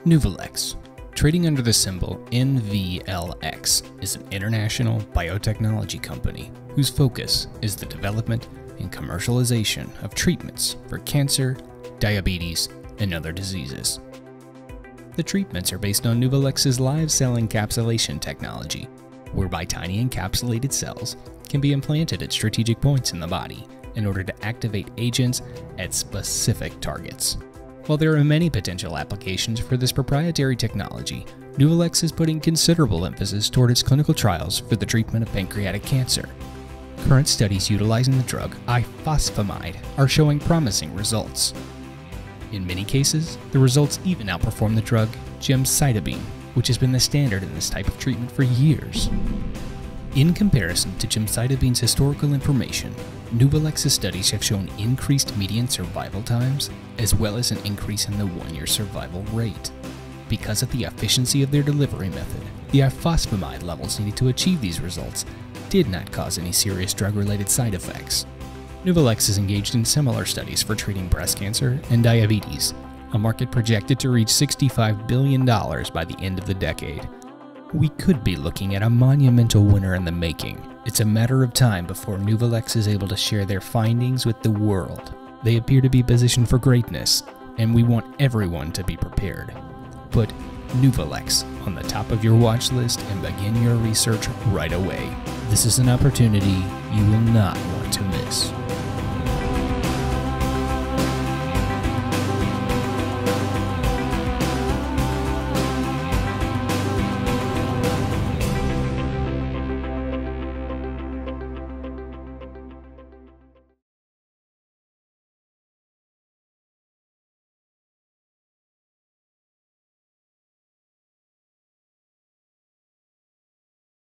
Nuvilex, trading under the symbol NVLX, is an international biotechnology company whose focus is the development and commercialization of treatments for cancer, diabetes, and other diseases. The treatments are based on Nuvilex's live cell encapsulation technology, whereby tiny encapsulated cells can be implanted at strategic points in the body in order to activate agents at specific targets. While there are many potential applications for this proprietary technology, Nuvilex is putting considerable emphasis toward its clinical trials for the treatment of pancreatic cancer. Current studies utilizing the drug ifosfamide are showing promising results. In many cases, the results even outperform the drug gemcitabine, which has been the standard in this type of treatment for years. In comparison to gemcitabine's historical information, Nuvilex's studies have shown increased median survival times, as well as an increase in the 1-year survival rate. Because of the efficiency of their delivery method, the ifosfamide levels needed to achieve these results did not cause any serious drug-related side effects. Nuvilex is engaged in similar studies for treating breast cancer and diabetes, a market projected to reach $65 billion by the end of the decade. We could be looking at a monumental winner in the making. It's a matter of time before Nuvilex is able to share their findings with the world. They appear to be positioned for greatness, and we want everyone to be prepared. Put Nuvilex on the top of your watch list and begin your research right away. This is an opportunity you will not want to miss.